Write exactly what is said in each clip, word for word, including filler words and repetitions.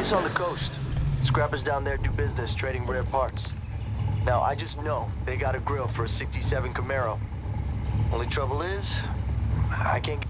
office on the coast. Scrappers down there do business trading rare parts. Now, I just know they got a grill for a sixty-seven Camaro. Only trouble is, I can't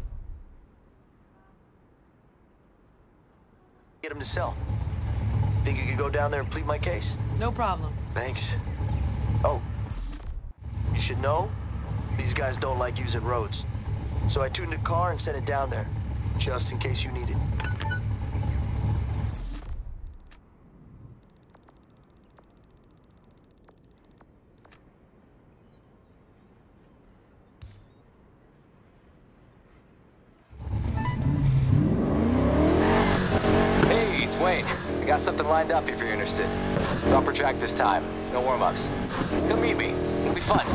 get him to sell. Think you could go down there and plead my case? No problem. Thanks. Oh, you should know, these guys don't like using roads. So I tuned a car and sent it down there, just in case you need it. Hey, it's Wayne. I got something lined up if you're interested. Bumper track this time. No warm-ups. Come meet me. It'll be fun.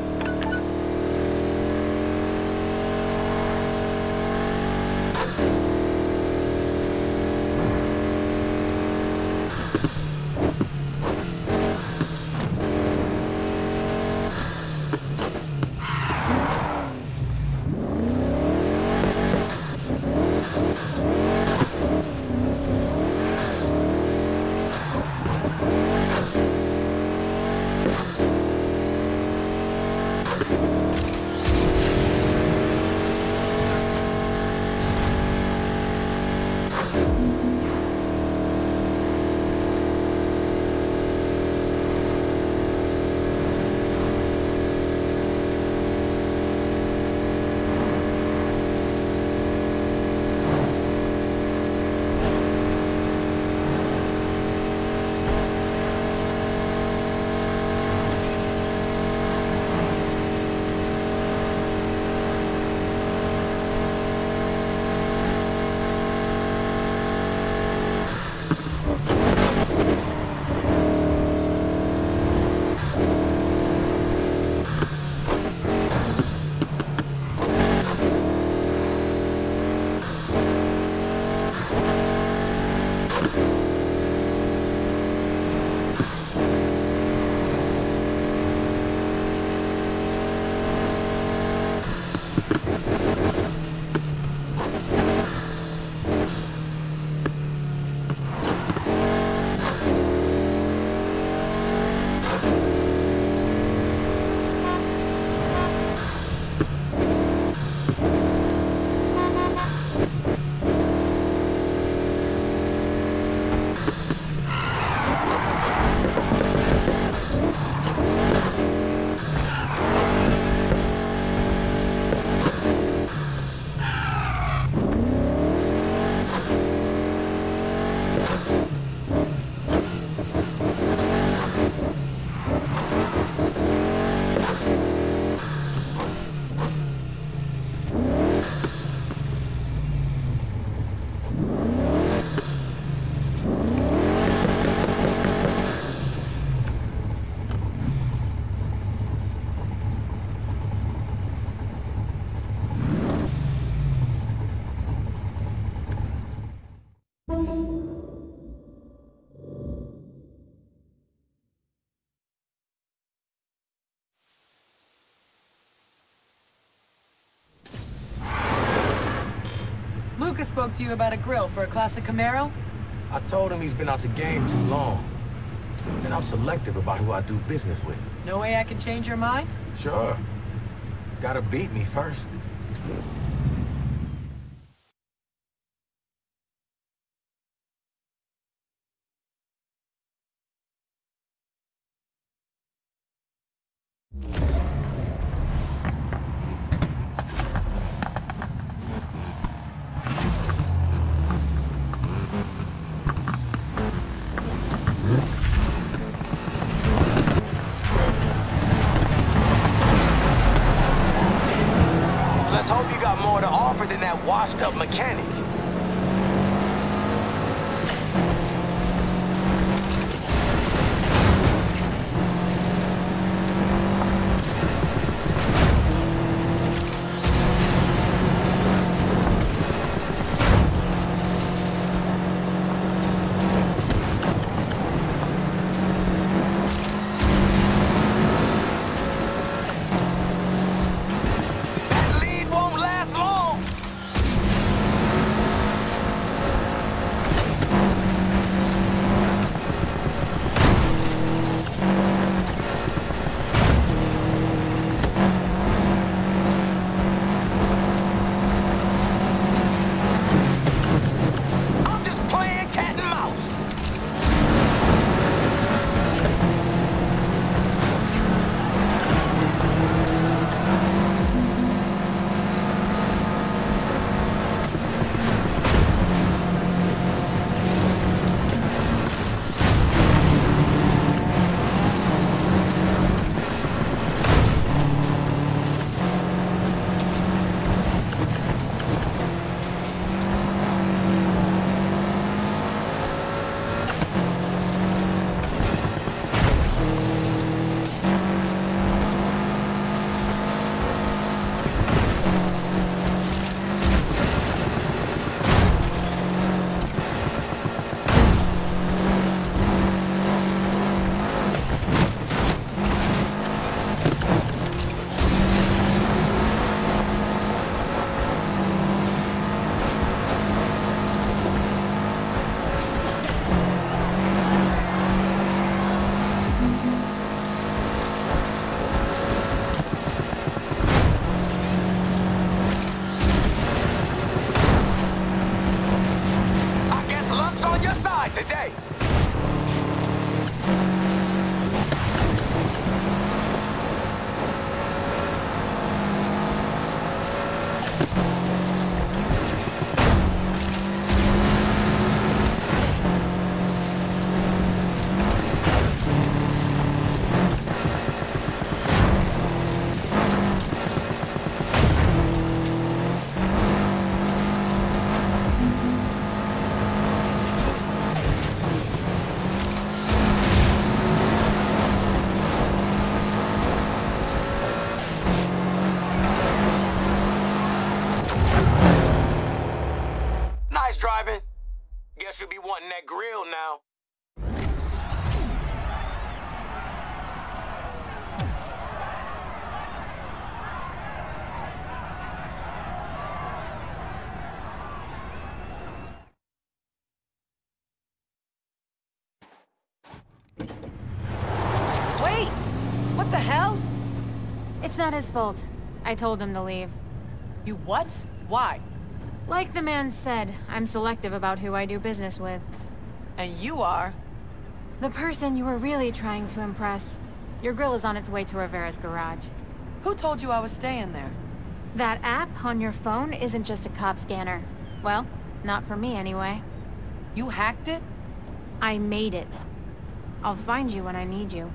Lucas spoke to you about a grill for a classic Camaro? I told him he's been out the game too long. And I'm selective about who I do business with. No way I can change your mind? Sure. Gotta beat me first. Let's hope you got more to offer than that washed-up mechanic. Today! Driving. Guess you'll be wanting that grill now. Wait! What the hell? It's not his fault. I told him to leave. You what? Why? Like the man said, I'm selective about who I do business with. And you are? The person you were really trying to impress. Your grill is on its way to Rivera's garage. Who told you I was staying there? That app on your phone isn't just a cop scanner. Well, not for me anyway. You hacked it? I made it. I'll find you when I need you.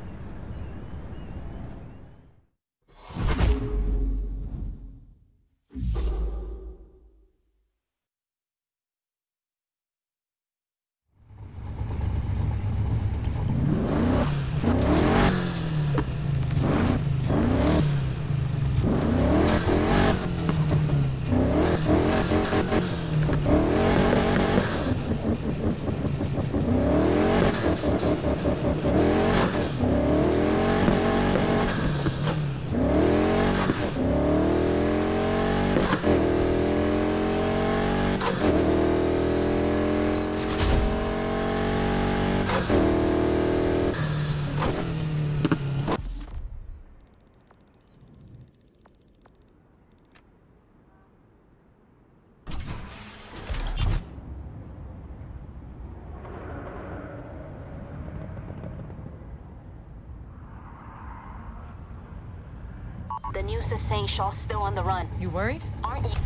The news is saying Shaw's still on the run. You worried? Aren't you?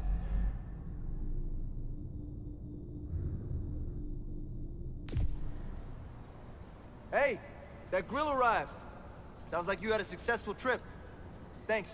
Hey, that grill arrived. Sounds like you had a successful trip. Thanks.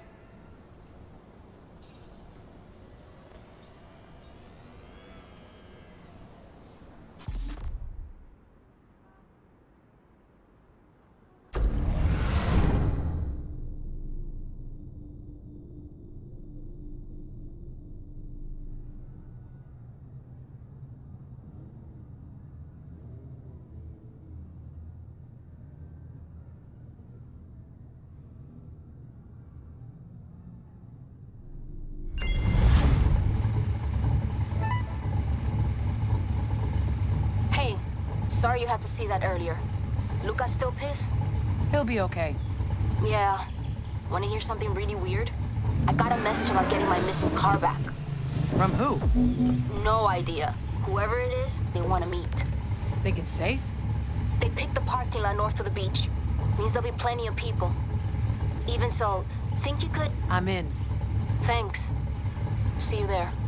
Sorry you had to see that earlier. Luca's still pissed? He'll be okay. Yeah. Wanna hear something really weird? I got a message about getting my missing car back. From who? No idea. Whoever it is, they want to meet. Think it's safe? They picked the parking lot north of the beach. Means there'll be plenty of people. Even so, think you could... I'm in. Thanks. See you there.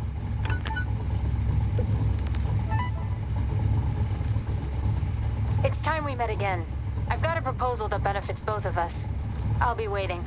It's time we met again. I've got a proposal that benefits both of us. I'll be waiting.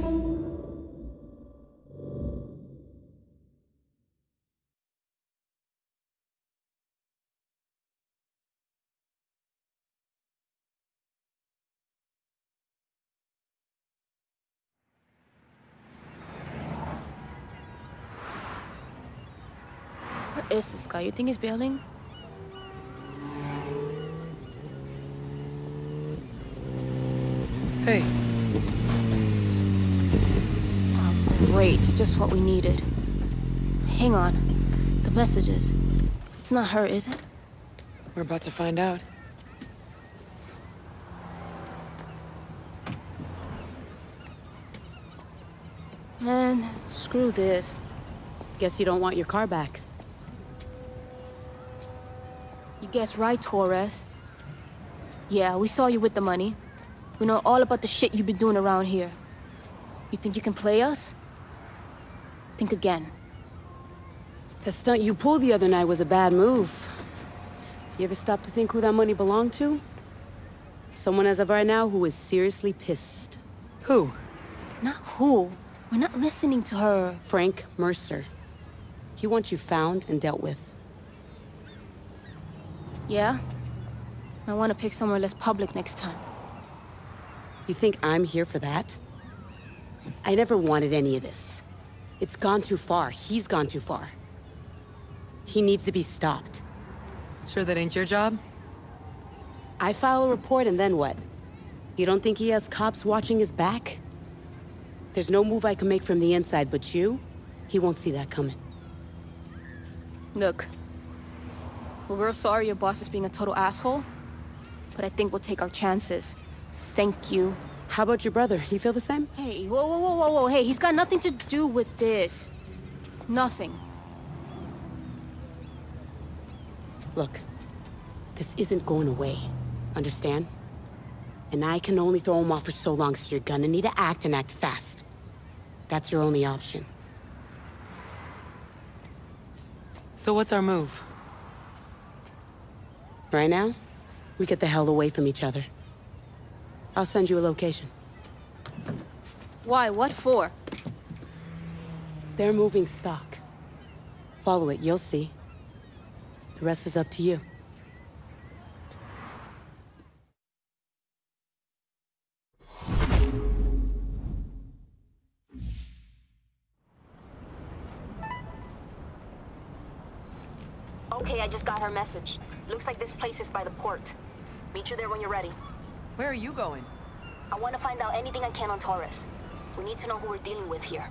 Where is this guy? You think he's bailing? Hey. Oh, great. Just what we needed. Hang on. The messages. It's not her, is it? We're about to find out. Man, screw this. Guess you don't want your car back. You guessed right, Torres. Yeah, we saw you with the money. We know all about the shit you've been doing around here. You think you can play us? Think again. The stunt you pulled the other night was a bad move. You ever stop to think who that money belonged to? Someone as of right now who is seriously pissed. Who? Not who. We're not listening to her. Frank Mercer. He wants you found and dealt with. Yeah? I want to pick somewhere less public next time. You think I'm here for that? I never wanted any of this. It's gone too far. He's gone too far. He needs to be stopped. Sure that ain't your job? I file a report and then what? You don't think he has cops watching his back? There's no move I can make from the inside, but you? He won't see that coming. Look. We're real sorry your boss is being a total asshole, but I think we'll take our chances. Thank you. How about your brother? He feel the same? Hey, whoa, whoa, whoa, whoa, whoa, hey, he's got nothing to do with this. Nothing. Look, this isn't going away. Understand? And I can only throw him off for so long, so you're gonna need to act and act fast. That's your only option. So what's our move? Right now, we get the hell away from each other. I'll send you a location. Why? What for? They're moving stock. Follow it, you'll see. The rest is up to you. Okay, I just got her message. Looks like this place is by the port. Meet you there when you're ready. Where are you going? I want to find out anything I can on Torres. We need to know who we're dealing with here.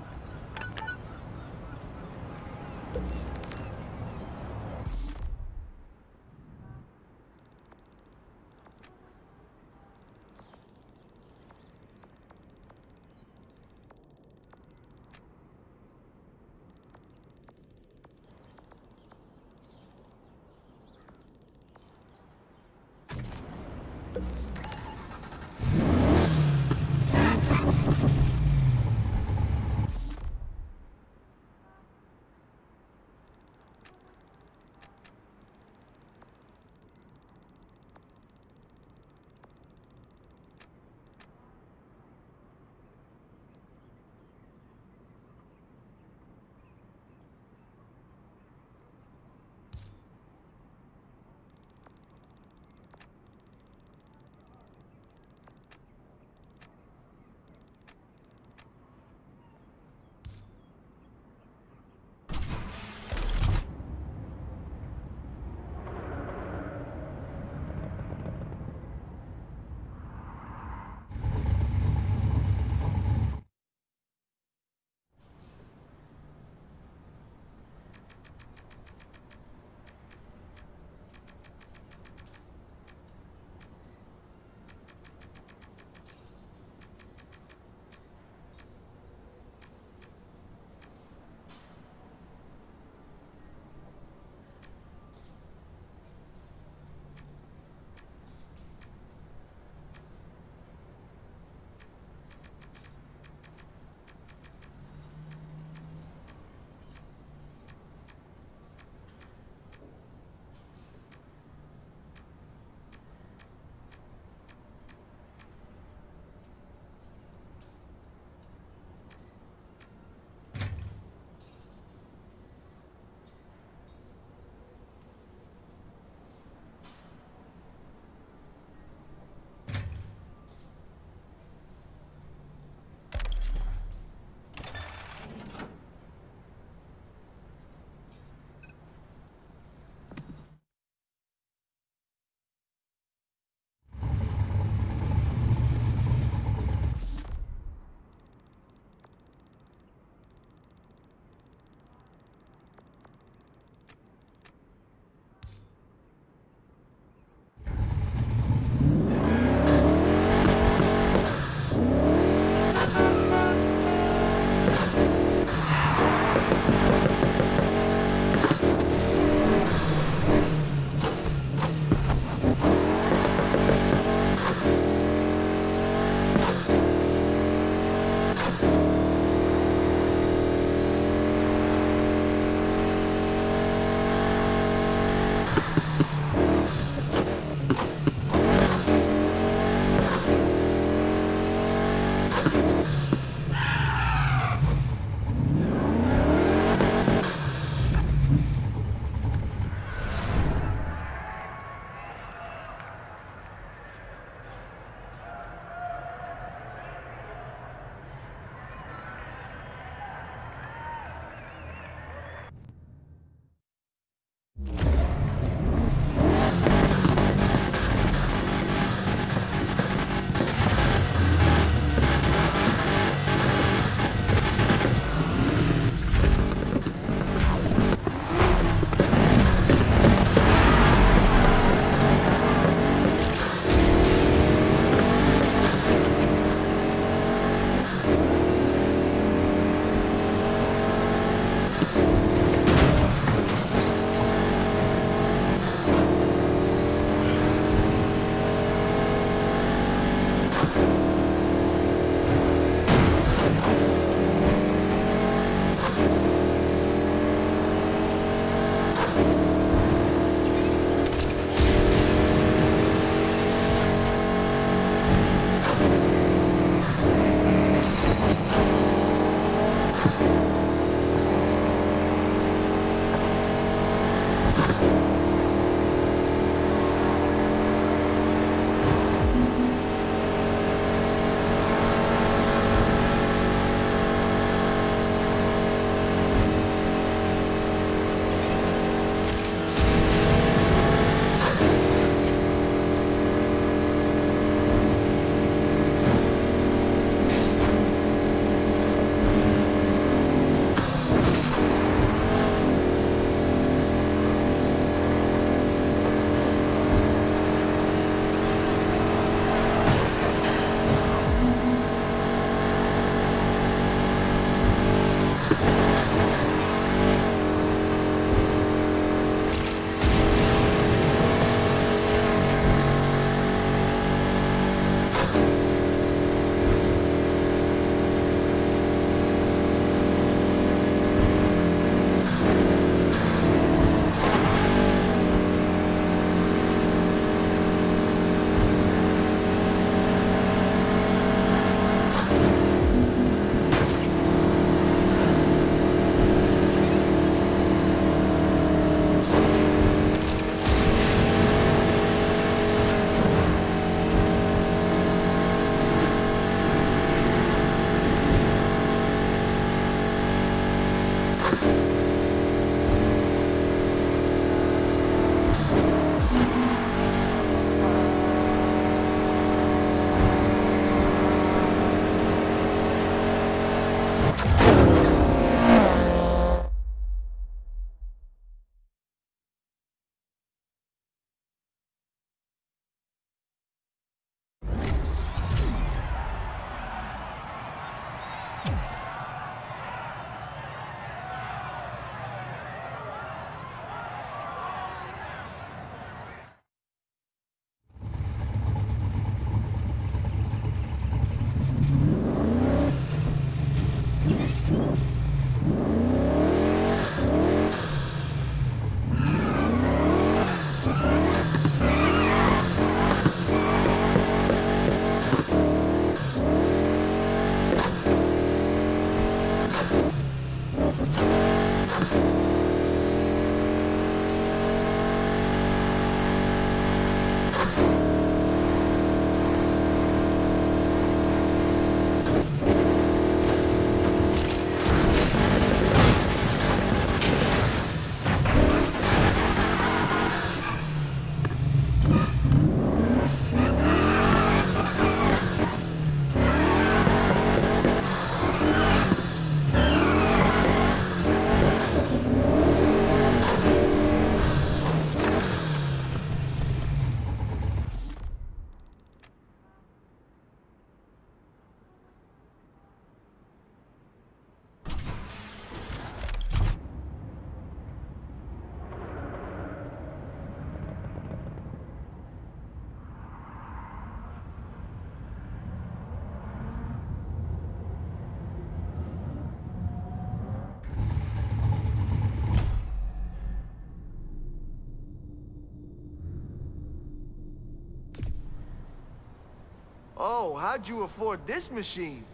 Oh, how'd you afford this machine?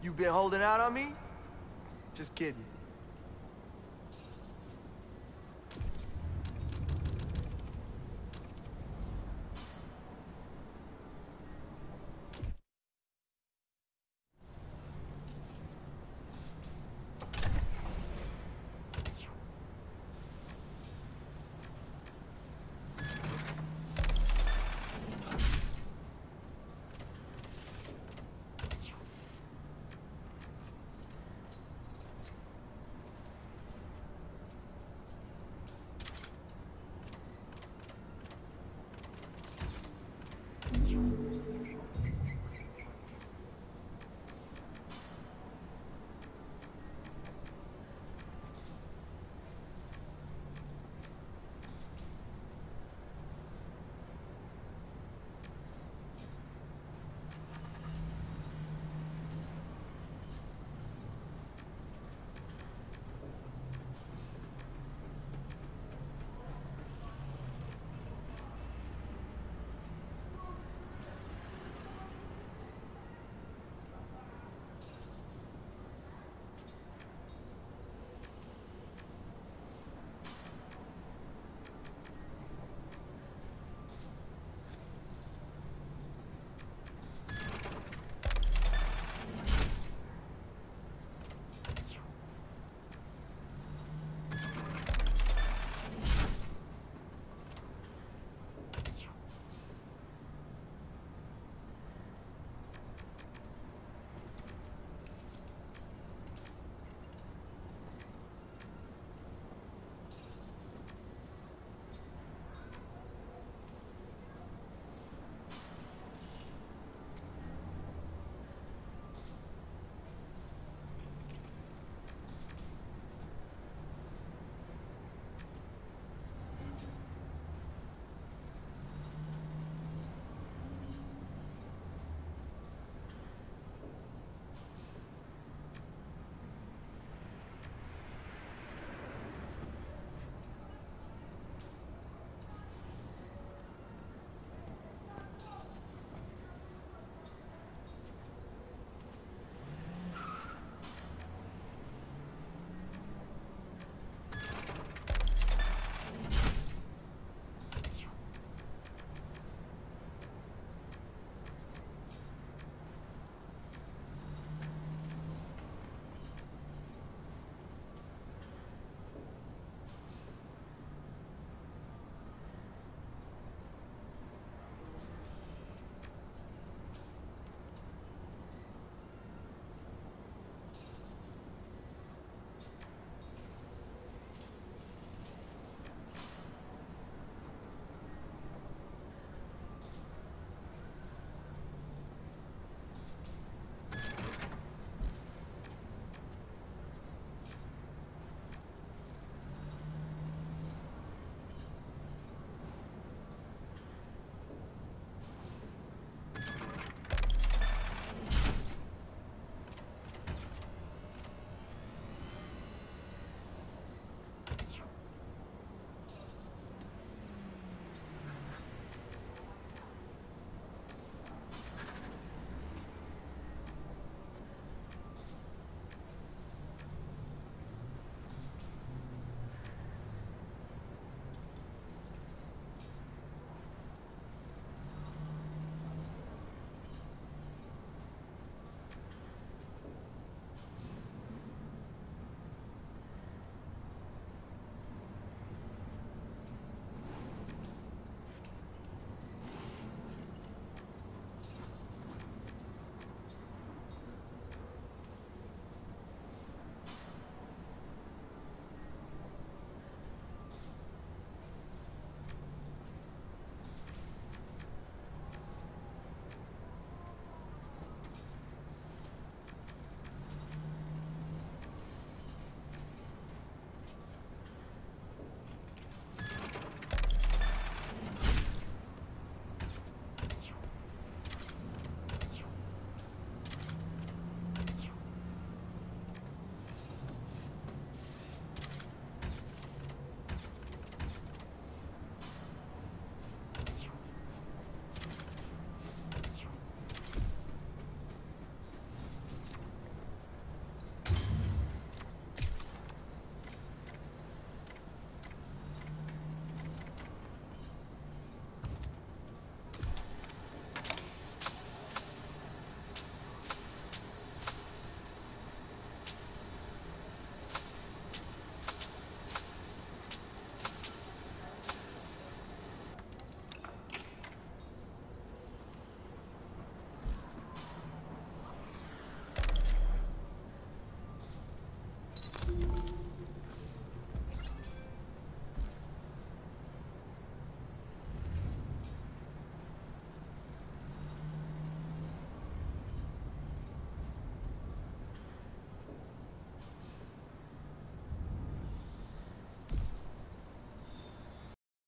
You been holding out on me? Just kidding.